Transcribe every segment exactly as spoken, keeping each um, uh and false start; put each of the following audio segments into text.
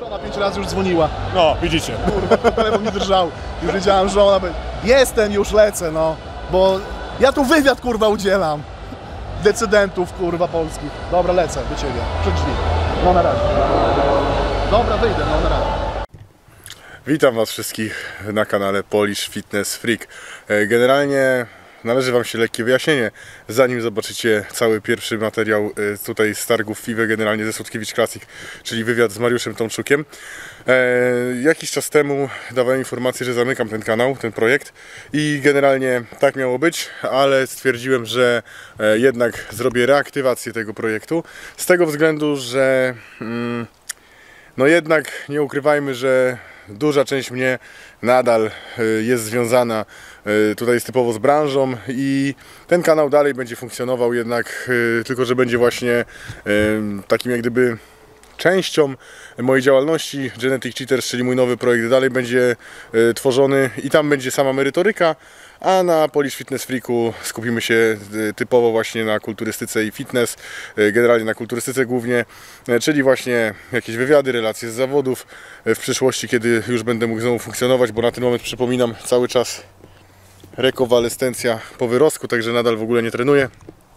Żona pięć razy już dzwoniła. No, widzicie. Kurwa, telefon mi drżał. Już wiedziałem, że ona będzie. Jestem, już lecę, no. Bo ja tu wywiad, kurwa, udzielam. Decydentów, kurwa, polskich. Dobra, lecę do ciebie. Przed drzwi. No na razie. Dobra, wyjdę, no na razie. Witam Was wszystkich na kanale Polish Fitness Freak. Generalnie należy Wam się lekkie wyjaśnienie, zanim zobaczycie cały pierwszy materiał tutaj z targów F I W E, generalnie ze Słodkiewicz Classic, czyli wywiad z Mariuszem Tomczukiem. E, jakiś czas temu dawałem informację, że zamykam ten kanał, ten projekt i generalnie tak miało być, ale stwierdziłem, że e, jednak zrobię reaktywację tego projektu z tego względu, że mm, no jednak nie ukrywajmy, że duża część mnie nadal jest związana tutaj jest typowo z branżą i ten kanał dalej będzie funkcjonował, jednak tylko że będzie właśnie takim jak gdyby częścią mojej działalności. Genetic Cheaters, czyli mój nowy projekt, dalej będzie tworzony i tam będzie sama merytoryka, a na Polish Fitness Freaku skupimy się typowo właśnie na kulturystyce i fitness, generalnie na kulturystyce głównie, czyli właśnie jakieś wywiady, relacje z zawodów w przyszłości, kiedy już będę mógł znowu funkcjonować, bo na ten moment, przypominam, cały czas rekowalescencja po wyrostku, także nadal w ogóle nie trenuję.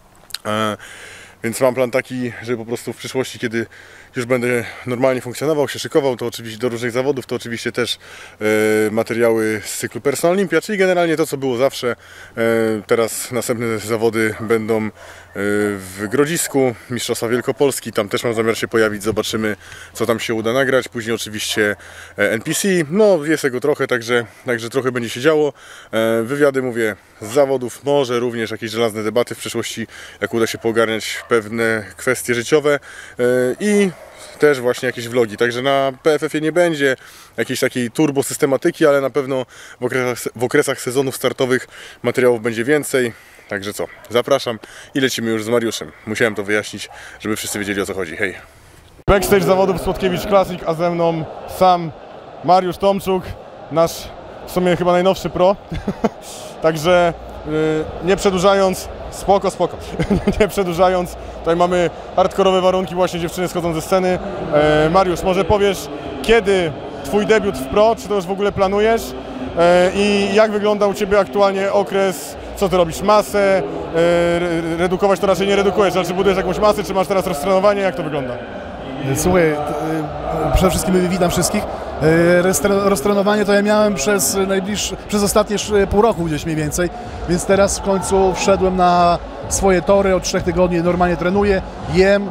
Więc mam plan taki, że po prostu w przyszłości, kiedy już będę normalnie funkcjonował, się szykował, to oczywiście do różnych zawodów, to oczywiście też e, materiały z cyklu Personal Olympia, czyli generalnie to, co było zawsze. E, teraz następne zawody będą e, w Grodzisku, Mistrzostwa Wielkopolski, tam też mam zamiar się pojawić, zobaczymy, co tam się uda nagrać. Później oczywiście N P C, no jest tego trochę, także, także trochę będzie się działo. E, wywiady, mówię, z zawodów, może również jakieś żelazne debaty w przyszłości, jak uda się poogarniać pewne kwestie życiowe e, i też właśnie jakieś vlogi, także na P F F-ie nie będzie jakiejś takiej turbo systematyki, ale na pewno w okresach, w okresach sezonów startowych materiałów będzie więcej. Także co, zapraszam i lecimy już z Mariuszem. Musiałem to wyjaśnić, żeby wszyscy wiedzieli, o co chodzi. Hej! Backstage zawodów Słodkiewicz Classic, a ze mną sam Mariusz Tomczuk, nasz w sumie chyba najnowszy pro. Także yy, nie przedłużając, spoko, spoko, nie przedłużając, tutaj mamy hardkorowe warunki, właśnie dziewczyny schodzą ze sceny. E, Mariusz, może powiesz, kiedy Twój debiut w pro, czy to już w ogóle planujesz e, i jak wygląda u Ciebie aktualnie okres, co Ty robisz, masę, e, redukować to raczej nie redukujesz, ale czy budujesz jakąś masę, czy masz teraz roztrenowanie, jak to wygląda? Słuchaj, przede wszystkim witam wszystkich. Roztrenowanie to ja miałem przez najbliższe, przez ostatnie pół roku gdzieś mniej więcej, więc teraz w końcu wszedłem na swoje tory, od trzech tygodni normalnie trenuję, jem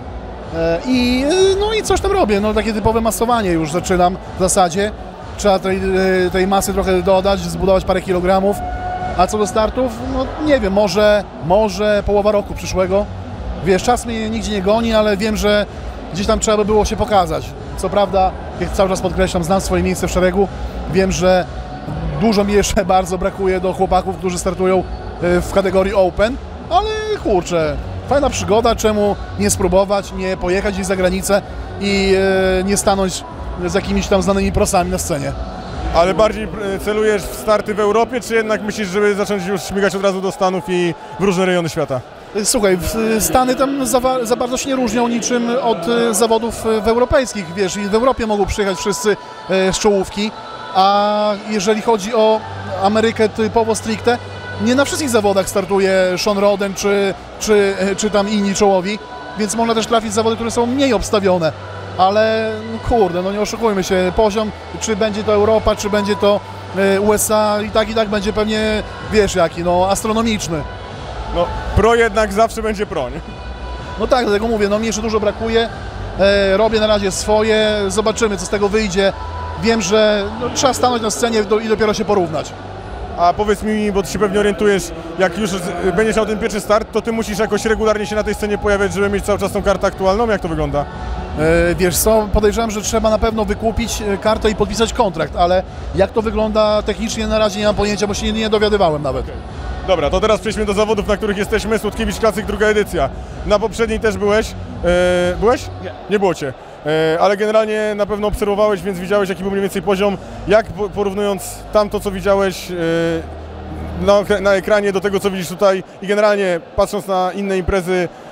i, no i coś tam robię, no takie typowe masowanie już zaczynam w zasadzie. Trzeba tej, tej masy trochę dodać, zbudować parę kilogramów, a co do startów, no nie wiem, może, może połowa roku przyszłego. Wiesz, czas mnie nigdzie nie goni, ale wiem, że gdzieś tam trzeba by było się pokazać. Co prawda, jak cały czas podkreślam, znam swoje miejsce w szeregu. Wiem, że dużo mi jeszcze bardzo brakuje do chłopaków, którzy startują w kategorii Open, ale kurczę, fajna przygoda, czemu nie spróbować, nie pojechać gdzieś za granicę i nie stanąć z jakimiś tam znanymi prosami na scenie. Ale bardziej celujesz w starty w Europie, czy jednak myślisz, żeby zacząć już śmigać od razu do Stanów i w różne rejony świata? Słuchaj, Stany tam za, za bardzo się nie różnią niczym od zawodów w europejskich, wiesz, i w Europie mogą przyjechać wszyscy z czołówki, a jeżeli chodzi o Amerykę typowo stricte, nie na wszystkich zawodach startuje Sean Roden czy, czy, czy tam inni czołowi, więc można też trafić w zawody, które są mniej obstawione, ale kurde, no nie oszukujmy się, poziom, czy będzie to Europa, czy będzie to U S A i tak i tak będzie pewnie, wiesz jaki, no astronomiczny. No, pro jednak zawsze będzie pro, nie? No tak, dlatego mówię, no mi jeszcze dużo brakuje, e, robię na razie swoje, zobaczymy, co z tego wyjdzie. Wiem, że no, trzeba stanąć na scenie do, i dopiero się porównać. A powiedz mi, bo Ty się pewnie orientujesz, jak już będziesz miał ten pierwszy start, to Ty musisz jakoś regularnie się na tej scenie pojawiać, żeby mieć cały czas tą kartę aktualną? Jak to wygląda? E, wiesz co, podejrzewam, że trzeba na pewno wykupić kartę i podpisać kontrakt, ale jak to wygląda technicznie, na razie nie mam pojęcia, bo się nie, nie dowiadywałem nawet. Okay. Dobra, to teraz przejdźmy do zawodów, na których jesteśmy. Słodkiewicz Classic, druga edycja. Na poprzedniej też byłeś. E, byłeś? Nie. Nie było Cię. E, ale generalnie na pewno obserwowałeś, więc widziałeś, jaki był mniej więcej poziom. Jak porównując tamto, co widziałeś e, na, na ekranie, do tego, co widzisz tutaj i generalnie patrząc na inne imprezy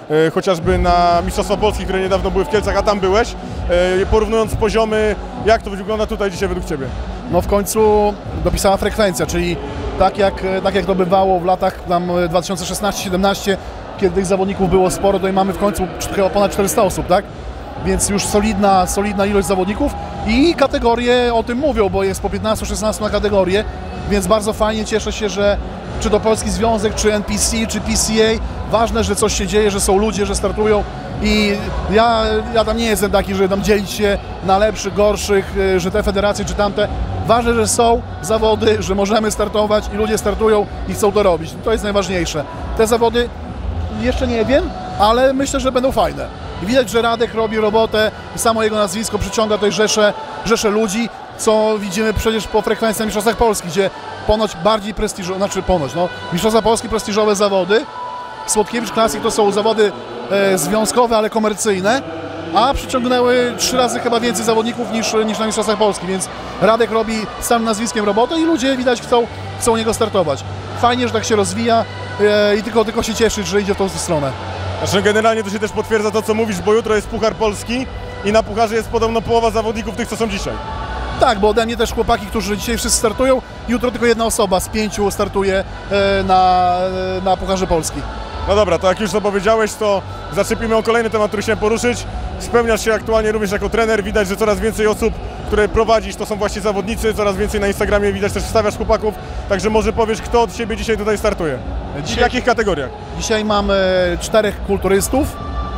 e, chociażby na Mistrzostwa Polski, które niedawno były w Kielcach, a tam byłeś. E, porównując poziomy, jak to wygląda tutaj dzisiaj według Ciebie? No w końcu dopisała frekwencja, czyli tak jak, tak jak to bywało w latach tam dwa tysiące szesnaście siedemnaście, kiedy tych zawodników było sporo, to i mamy w końcu chyba ponad czterysta osób, tak? Więc już solidna, solidna ilość zawodników i kategorie o tym mówią, bo jest po piętnaście szesnaście na kategorię, więc bardzo fajnie, cieszę się, że czy to Polski Związek, czy N P C, czy P C A, ważne, że coś się dzieje, że są ludzie, że startują i ja, ja tam nie jestem taki, że tam dzielić się na lepszych, gorszych, że te federacje czy tamte. Ważne, że są zawody, że możemy startować i ludzie startują i chcą to robić. To jest najważniejsze. Te zawody jeszcze nie wiem, ale myślę, że będą fajne. I widać, że Radek robi robotę i samo jego nazwisko przyciąga tutaj rzesze, rzesze ludzi, co widzimy przecież po frekwencji na Mistrzostwach Polski, gdzie ponoć bardziej prestiżowe, znaczy ponoć, no, Mistrzostwa Polski prestiżowe zawody, Słodkiewicz Classic to są zawody e, związkowe, ale komercyjne, a przyciągnęły trzy razy chyba więcej zawodników niż, niż na Mistrzostwach Polski, więc Radek robi z samym nazwiskiem robotę i ludzie widać chcą, chcą u niego startować. Fajnie, że tak się rozwija e, i tylko, tylko się cieszyć, że idzie w tą stronę. Znaczy generalnie to się też potwierdza to, co mówisz, bo jutro jest Puchar Polski i na Pucharze jest podobno połowa zawodników tych, co są dzisiaj. Tak, bo ode mnie też chłopaki, którzy dzisiaj wszyscy startują, jutro tylko jedna osoba z pięciu startuje e, na, na Pucharze Polski. No dobra, to jak już to powiedziałeś, to zaczepimy o kolejny temat, który chciałem poruszyć. Spełniasz się aktualnie również jako trener, widać, że coraz więcej osób, które prowadzisz, to są właśnie zawodnicy, coraz więcej na Instagramie widać, też wstawiasz chłopaków, także może powiesz, kto od Ciebie dzisiaj tutaj startuje? Dzisiaj, w jakich kategoriach? Dzisiaj mamy czterech kulturystów,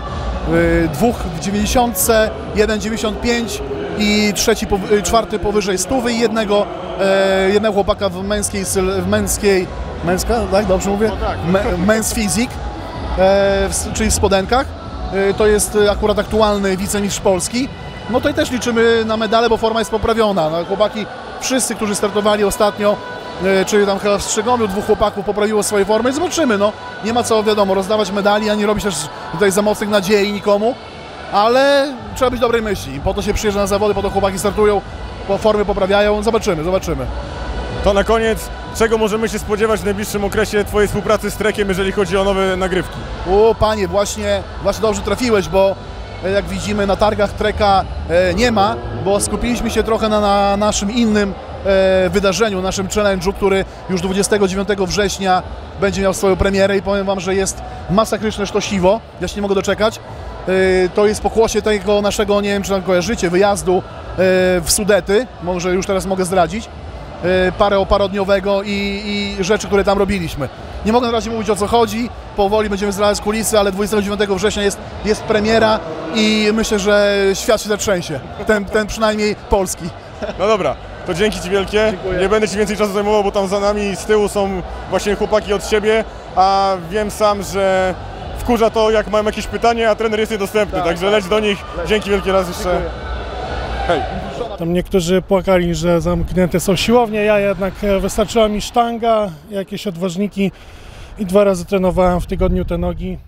dwóch w dziewięćdziesiątce, jeden dziewięćdziesiąt pięć i trzeci, czwarty powyżej stówy i jednego, jednego chłopaka w męskiej, w męskiej męska, tak? Dobrze mówię? No tak. Men's Physique, czyli w spodenkach. To jest akurat aktualny wicemistrz Polski. No tutaj też liczymy na medale, bo forma jest poprawiona. No, chłopaki, wszyscy, którzy startowali ostatnio, czyli tam chyba w Strzegomiu dwóch chłopaków poprawiło swoje formy. Zobaczymy, no. Nie ma co, wiadomo, rozdawać medali, ani robić też tutaj za mocnych nadziei nikomu, ale trzeba być dobrej myśli. Po to się przyjeżdża na zawody, po to chłopaki startują, po formy poprawiają. Zobaczymy, zobaczymy. To na koniec, czego możemy się spodziewać w najbliższym okresie Twojej współpracy z Trekiem, jeżeli chodzi o nowe nagrywki? O panie, właśnie, właśnie dobrze trafiłeś, bo jak widzimy na targach Treka e, nie ma, bo skupiliśmy się trochę na, na naszym innym e, wydarzeniu, naszym challenge'u, który już dwudziestego dziewiątego września będzie miał swoją premierę i powiem Wam, że jest masakryczne sztosiwo, ja się nie mogę doczekać. E, to jest pokłosie tego naszego, nie wiem czy tam kojarzycie, wyjazdu e, w Sudety, może już teraz mogę zdradzić, e, parę, parodniowego i, i rzeczy, które tam robiliśmy. Nie mogę na razie mówić, o co chodzi, powoli będziemy zdradzać kulisy, ale dwudziestego dziewiątego września jest, jest premiera i myślę, że świat się zatrzęsie, ten, ten przynajmniej polski. No dobra, to dzięki Ci wielkie. Dziękuję. Nie będę Ci więcej czasu zajmował, bo tam za nami z tyłu są właśnie chłopaki od Ciebie, a wiem sam, że wkurza to, jak mam jakieś pytanie, a trener jest niedostępny, Tak, także tak. leć do nich. Dzięki wielkie raz jeszcze. Dziękuję. Hej. Tam niektórzy płakali, że zamknięte są siłownie, ja jednak wystarczyła mi sztanga, jakieś odważniki i dwa razy trenowałem w tygodniu te nogi.